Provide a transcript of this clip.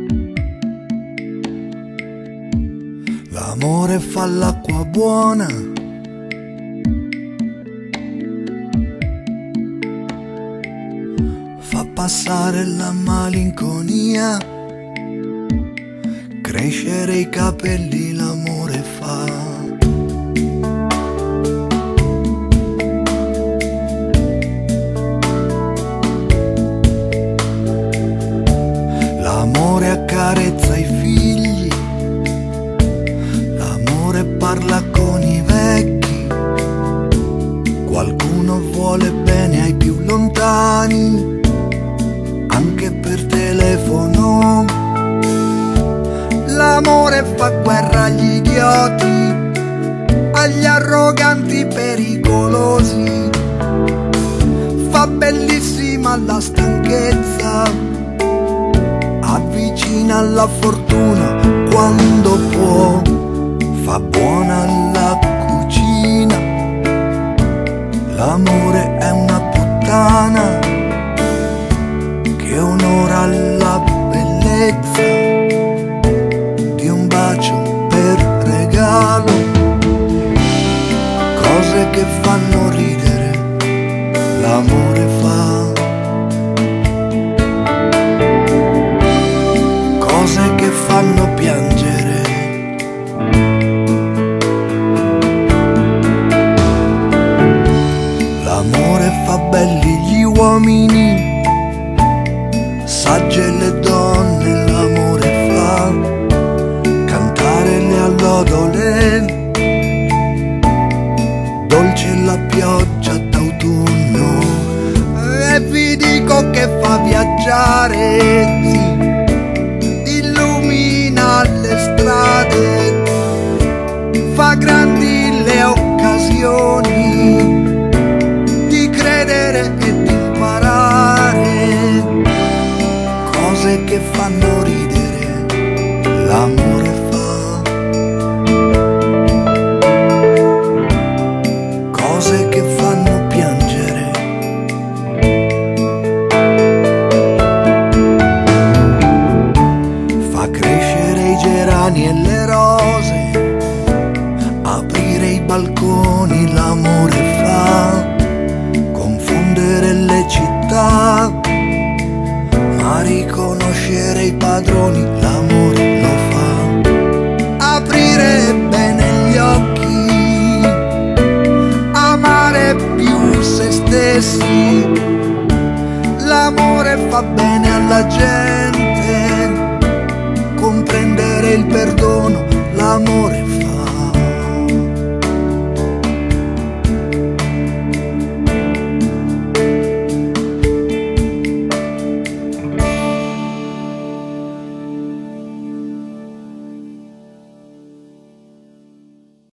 L'amore fa l'acqua buona, fa passare la malinconia, crescere i capelli l'amore fa. L'amore accarezza i figli, l'amore parla con i vecchi, qualcuno vuole bene ai più lontani, anche per telefono. L'amore fa guerra agli idioti, agli arroganti pericolosi, fa bellissima la stanchezza, avvicina la fortuna quando può, fa buona la cucina. L'amore è una puttana che onora la bellezza di un bacio per regalo, cose che fanno ridere, l'amore fa. Cose che fanno piangere. L'amore fa belli gli uomini, sagge le donne, l'amore fa cantare le allodole, dolce la pioggia d'autunno, e vi dico che fa viaggiare, sì, alle strade, fa grandi le occasioni di credere e di imparare, cose che fanno ridere, l'amore fa. Cose che fanno piangere. E le rose, aprire i balconi, l'amore fa confondere le città, ma riconoscere i padroni, l'amore lo fa aprire bene gli occhi, amare più se stessi, l'amore fa bene alla gente, comprendere il perché